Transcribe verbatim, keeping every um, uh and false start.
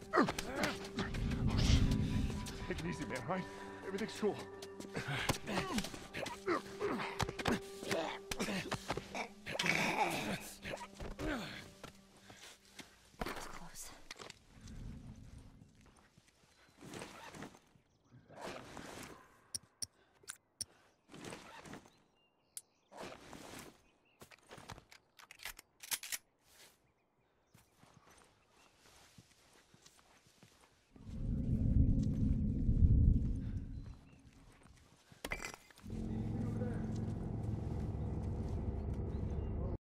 Take it easy, man, all right? Everything's cool.